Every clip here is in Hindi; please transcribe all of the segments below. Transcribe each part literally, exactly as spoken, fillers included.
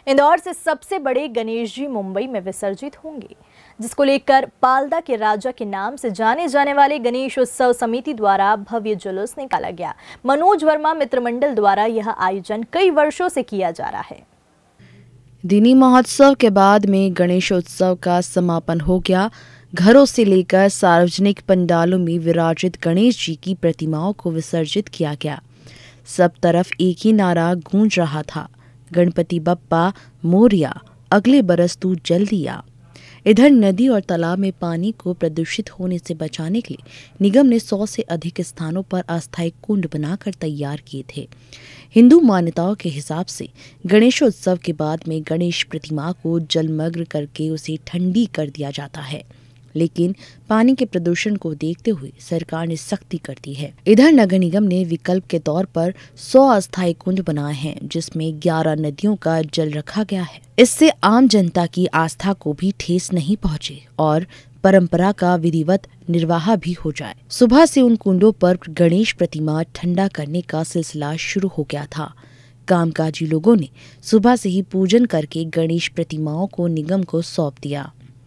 इंदौर से सबसे बड़े गणेश जी मुंबई में विसर्जित होंगे, जिसको लेकर पालदा के राजा के नाम से जाने जाने वाले गणेश उत्सव समिति द्वारा भव्य जुलूस निकाला गया। मनोज वर्मा मित्र मंडल द्वारा यह आयोजन कई वर्षों से किया जा रहा है। दीनी महोत्सव के बाद में गणेश उत्सव का समापन हो गया। घरों से लेकर सार्वजनिक पंडालों में विराजित गणेश जी की प्रतिमाओं को विसर्जित किया गया। सब तरफ एक ही नारा गूंज रहा था, गणपति बप्पा मोरिया, अगले बरस तू जल्दी आ। इधर नदी और तालाब में पानी को प्रदूषित होने से बचाने के लिए निगम ने सौ से अधिक स्थानों पर अस्थायी कुंड बनाकर तैयार किए थे। हिंदू मान्यताओं के हिसाब से गणेशोत्सव के बाद में गणेश प्रतिमा को जलमग्न करके उसे ठंडी कर दिया जाता है, लेकिन पानी के प्रदूषण को देखते हुए सरकार ने सख्ती कर दी है। इधर नगर निगम ने विकल्प के तौर पर सौ अस्थायी कुंड बनाए हैं, जिसमें ग्यारह नदियों का जल रखा गया है। इससे आम जनता की आस्था को भी ठेस नहीं पहुंचे और परंपरा का विधिवत निर्वाह भी हो जाए। सुबह से उन कुंडों पर गणेश प्रतिमा ठंडा करने का सिलसिला शुरू हो गया था। कामकाजी लोगों ने सुबह से ही पूजन करके गणेश प्रतिमाओं को निगम को सौंप दिया।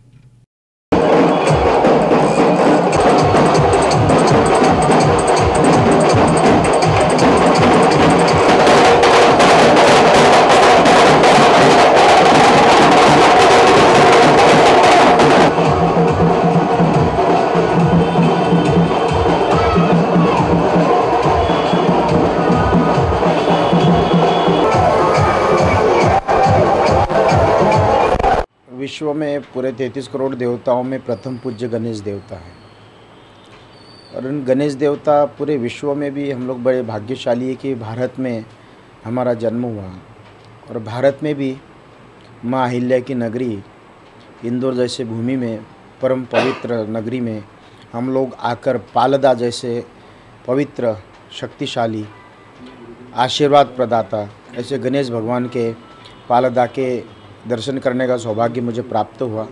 विश्व में पूरे तैंतीस करोड़ देवताओं में प्रथम पूज्य गणेश देवता है और उन गणेश देवता पूरे विश्व में भी हम लोग बड़े भाग्यशाली है कि भारत में हमारा जन्म हुआ और भारत में भी माँ अहिल्या की नगरी इंदौर जैसे भूमि में, परम पवित्र नगरी में हम लोग आकर पालदा जैसे पवित्र, शक्तिशाली, आशीर्वाद प्रदाता ऐसे गणेश भगवान के पालदा के दर्शन करने का सौभाग्य मुझे प्राप्त हुआ।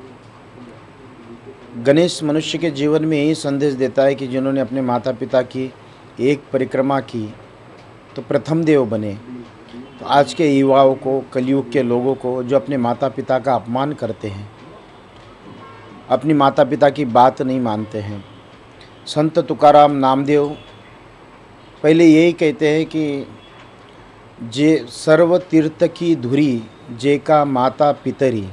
गणेश मनुष्य के जीवन में यही संदेश देता है कि जिन्होंने अपने माता पिता की एक परिक्रमा की तो प्रथम देव बने। तो आज के युवाओं को, कलयुग के लोगों को जो अपने माता पिता का अपमान करते हैं, अपनी माता पिता की बात नहीं मानते हैं, संत तुकाराम नामदेव पहले यही कहते हैं कि जे सर्व तीर्थ की धुरी जे का माता पितरी।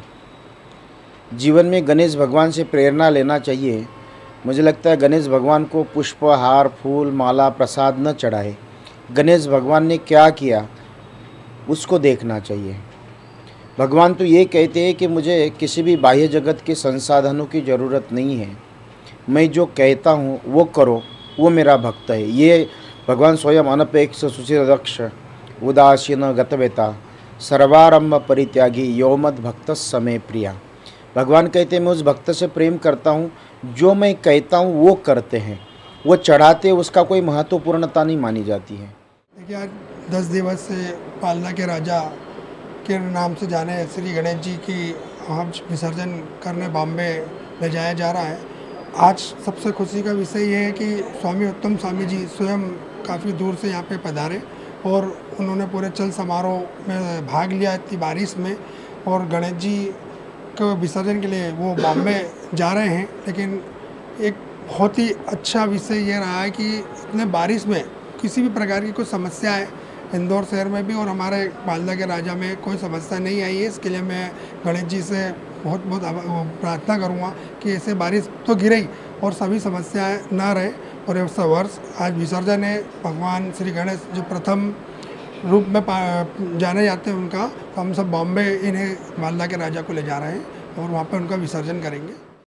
जीवन में गणेश भगवान से प्रेरणा लेना चाहिए। मुझे लगता है गणेश भगवान को पुष्प, हार, फूल, माला, प्रसाद न चढ़ाए। गणेश भगवान ने क्या किया उसको देखना चाहिए। भगवान तो ये कहते हैं कि मुझे किसी भी बाह्य जगत के संसाधनों की ज़रूरत नहीं है, मैं जो कहता हूँ वो करो, वो मेरा भक्त है। ये भगवान स्वयं अनपेक्ष सुचिरदक्ष उदासीन गतवेता सर्वारंभ परित्यागी योमद भक्त समय प्रिया। भगवान कहते हैं मैं उस भक्त से प्रेम करता हूँ जो मैं कहता हूँ वो करते हैं, वो चढ़ाते, उसका कोई महत्वपूर्णता नहीं मानी जाती है। देखिए, आज दस दिवस से पालदा के राजा के नाम से जाने श्री गणेश जी की आज विसर्जन करने बॉम्बे ले जाया जा रहा है। आज सबसे खुशी का विषय ये है कि स्वामी उत्तम स्वामी जी स्वयं काफ़ी दूर से यहाँ पे पधारे और उन्होंने पूरे चल समारोह में भाग लिया इतनी बारिश में, और गणेश जी को विसर्जन के लिए वो बॉम्बे जा रहे हैं। लेकिन एक बहुत ही अच्छा विषय ये रहा है कि इतने बारिश में किसी भी प्रकार की कोई समस्या है इंदौर शहर में भी और हमारे पालदा के राजा में कोई समस्या नहीं आई है। इसके लिए मैं गणेश जी से बहुत बहुत प्रार्थना करूँगा कि ऐसे बारिश तो गिरे और सभी समस्याएं ना रहे। और इस वर्ष आज विसर्जन है भगवान श्री गणेश जो प्रथम रूप में जाने जाते हैं उनका, तो हम सब बॉम्बे इन्हें पालदा के राजा को ले जा रहे हैं और वहाँ पे उनका विसर्जन करेंगे।